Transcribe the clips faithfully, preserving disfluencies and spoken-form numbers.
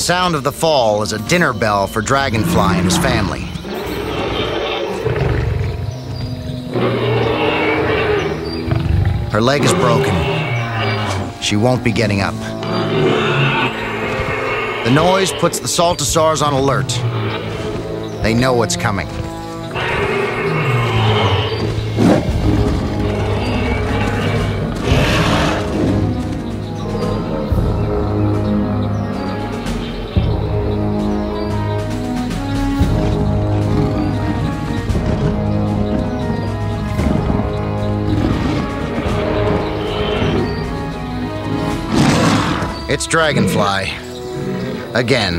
sound of the fall is a dinner bell for Dragonfly and his family. Her leg is broken. She won't be getting up. The noise puts the saltasaurs on alert. They know what's coming. It's Dragonfly. Again.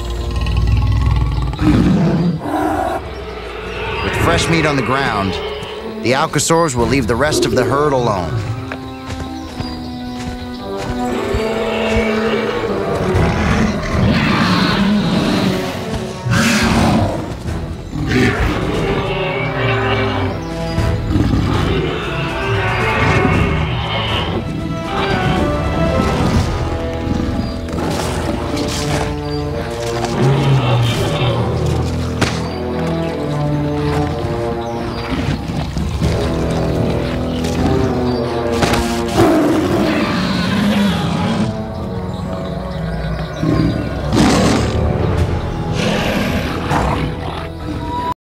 With fresh meat on the ground, the allosaurs will leave the rest of the herd alone. Mm-hmm.